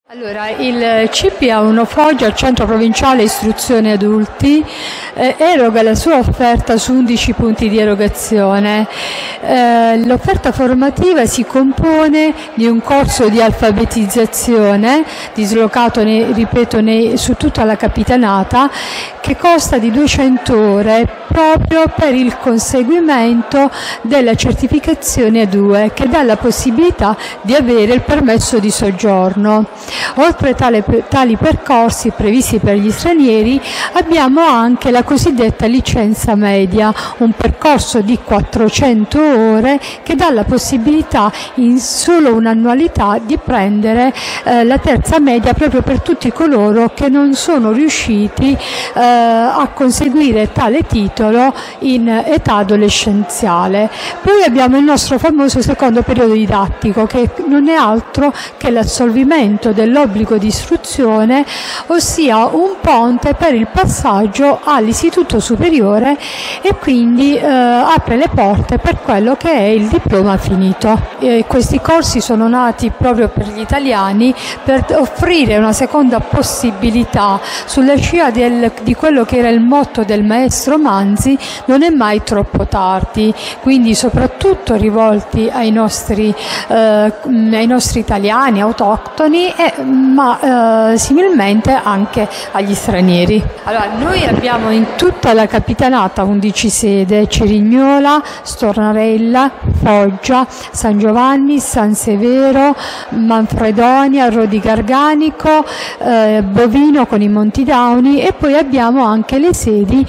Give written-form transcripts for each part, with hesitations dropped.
Allora, il CPA1 Foggia, il Centro Provinciale Istruzione Adulti, eroga la sua offerta su 11 punti di erogazione. L'offerta formativa si compone di un corso di alfabetizzazione dislocato, su tutta la Capitanata, che consta di 200 ore proprio per il conseguimento della certificazione A2, che dà la possibilità di avere il permesso di soggiorno. Oltre tali percorsi previsti per gli stranieri, abbiamo anche la cosiddetta licenza media, un percorso di 400 ore che dà la possibilità in solo un'annualità di prendere la terza media proprio per tutti coloro che non sono riusciti a conseguire tale titolo in età adolescenziale. Poi abbiamo il nostro famoso secondo periodo didattico, che non è altro che l'assolvimento dell'obbligo di istruzione, ossia un ponte per il passaggio all'istituto superiore, e quindi apre le porte per quello che è il diploma finito. Questi corsi sono nati proprio per gli italiani, per offrire una seconda possibilità sulla scia di quello che era il motto del maestro Manzi: non è mai troppo tardi, quindi soprattutto rivolti ai nostri italiani autoctoni, ma similmente anche agli stranieri. Allora, noi abbiamo in tutta la Capitanata 11 sede: Cerignola, Stornarella, Foggia, San Giovanni, San Severo, Manfredonia, Rodi Garganico, Bovino con i Monti Dauni, e poi abbiamo anche le sedi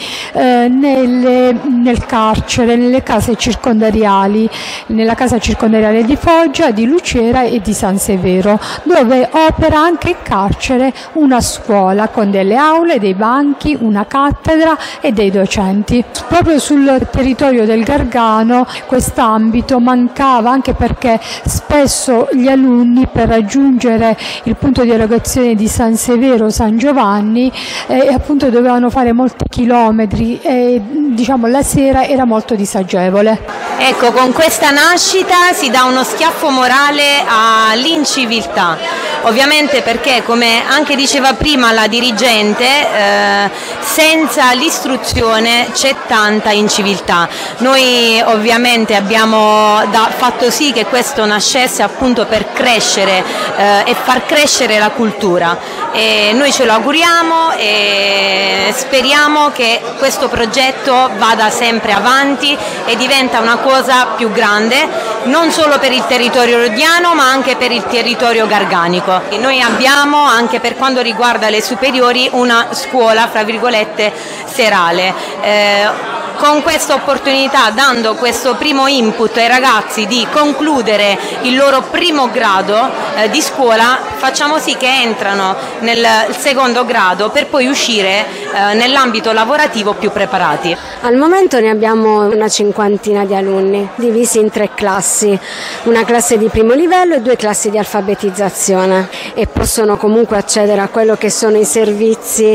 nel carcere, nelle case circondariali, nella casa circondariale di Foggia, di Lucera e di San Severo, dove opera anche in carcere una scuola con delle aule, dei banchi, una cattedra e dei docenti. Proprio sul territorio del Gargano quest'ambito mancava, anche perché spesso gli alunni, per raggiungere il punto di erogazione di San Severo, San Giovanni, appunto dovevano fare molti chilometri e la sera era molto disagevole. Ecco, con questa nascita si dà uno schiaffo morale all'inciviltà, ovviamente, perché, come anche diceva prima la dirigente, senza l'istruzione c'è tanta inciviltà. Noi ovviamente abbiamo fatto sì che questo nascesse appunto per crescere e far crescere la cultura, e noi ce lo auguriamo e speriamo che questo progetto vada sempre avanti e diventa una cosa più grande, non solo per il territorio rodiano ma anche per il territorio garganico. Noi abbiamo, anche per quanto riguarda le superiori, una scuola fra virgolette serale. Con questa opportunità, dando questo primo input ai ragazzi di concludere il loro primo grado di scuola, facciamo sì che entrano nel secondo grado per poi uscire nell'ambito lavorativo più preparati. Al momento ne abbiamo una cinquantina di alunni, divisi in 3 classi, una classe di primo livello e 2 classi di alfabetizzazione, e possono comunque accedere a quello che sono i servizi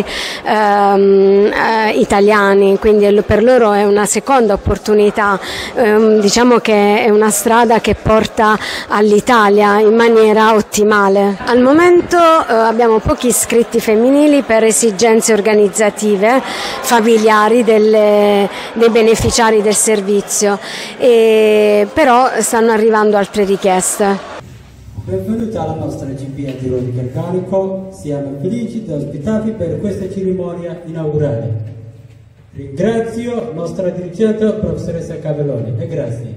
italiani, quindi per loro è una seconda opportunità, diciamo che è una strada che porta all'Italia in maniera ottimale. Al momento abbiamo pochi iscritti femminili per esigenze organizzative, familiari dei beneficiari del servizio, però stanno arrivando altre richieste. Benvenuti alla nostra GPA di Rodi Garganico, siamo felici di ospitarvi per questa cerimonia inaugurale. Ringrazio la nostra dirigente, professoressa Cavelloni, e grazie.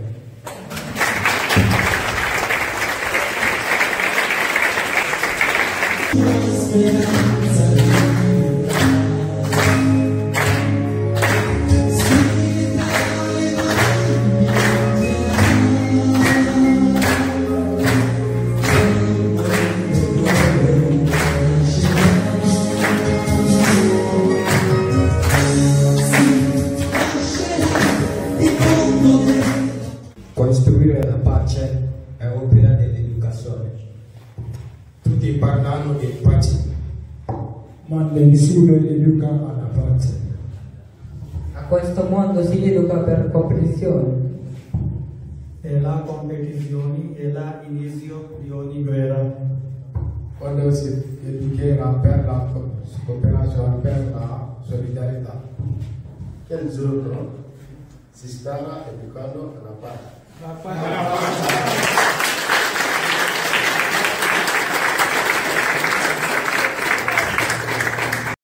Costruire la pace è opera dell'educazione. Tutti parlano di pace, ma nessuno educa alla pace. A questo mondo si educa per comprensione. E la competizione è l'inizio di ogni guerra. quando si dedicherà per la cooperazione, per la solidarietà. Quel giorno si starà educando alla pace.